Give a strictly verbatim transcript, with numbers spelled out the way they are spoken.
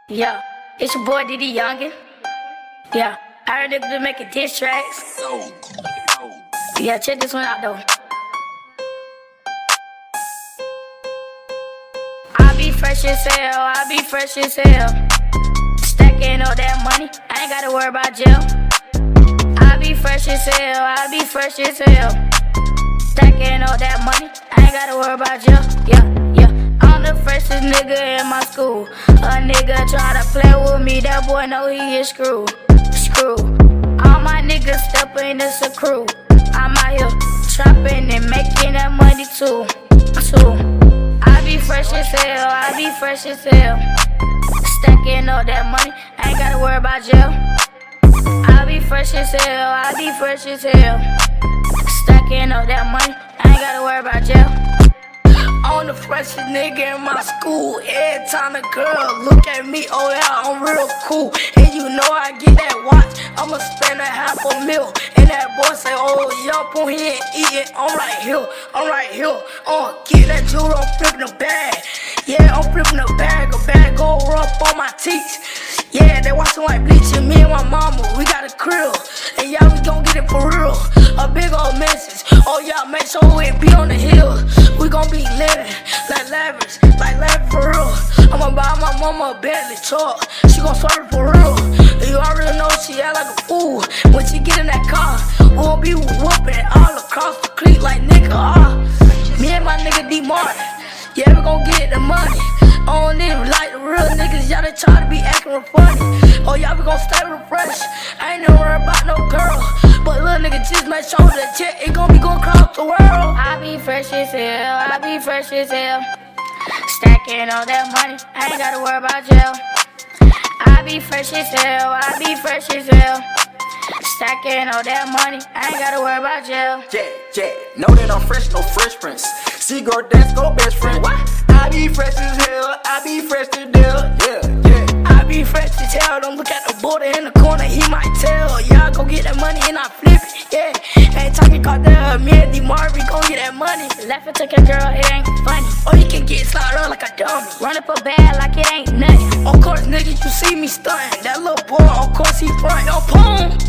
Yeah, it's your boy Diddy Youngin. Yeah, I heard niggas been making diss tracks. Yeah, check this one out though. I be fresh as hell, I be fresh as hell. Stacking all that money, I ain't gotta worry about jail. I be fresh as hell, I be fresh as hell. Stacking all that money, I ain't gotta worry about jail. Yeah, yeah. I'm the freshest nigga in my school. A nigga try to play with me, that boy know he is screwed. Screwed. All my niggas steppin', it's a crew. I'm out here trapping and making that money too. Too. I be fresh as hell, I be fresh as hell. Stacking all that money, I ain't gotta worry about jail. I be fresh as hell, I be fresh as hell. Stacking all that money, I ain't gotta worry about jail. I'm the freshest nigga in my school. Every time a girl look at me, oh yeah, I'm real cool. And you know I get that watch, I'ma spend a half a mil. And that boy say, oh, yup, on here and eat it. I'm right here, I'm right here. Oh, get that jewelry, I'm flipping the bag. Yeah, I'm flipping the bag, a bag go up on my teeth. Yeah, they watching like bleaching. Me and my mama, we got a crib. And yeah, we gon' get it for real. A big old message. Oh yeah, make sure we be on the hill. We gon' be living like lavish, like lavish for real. I'ma buy my mama a Bentley truck. She gon' serve it for real. And you already know she act like a fool. When she get in that car, we'll be whooping all across the creek like nigga. Ah, me and my nigga D Martin. Yeah, we gon' get the money. I don't even like the real niggas, y'all they try to be acting real funny. Oh y'all we gon' stay real fresh. I ain't never worried about no girl. But little nigga just make sure that jet it gon' be going across the world. I be fresh as hell, I be fresh as hell. Stacking all that money, I ain't gotta worry about jail. I be fresh as hell, I be fresh as hell. Stacking all that money, I ain't gotta worry about jail. Yeah, yeah, know that I'm fresh, no fresh prince. See go dance, go best friend. What? I be fresh as hell, I be fresh to deal. Yeah, yeah. I be fresh as hell, don't look at the border in the corner, he might tell. Yeah, I go get that money and I flip it, yeah. Ain't talking cartel, me and D Marvin gon' get that money. Laughing to your girl, it ain't funny. Or you can get slotted up like a dummy. Run up a bag like it ain't nothing. Of course, nigga, you see me stuntin'. That little boy, of course he front. Yo, boom.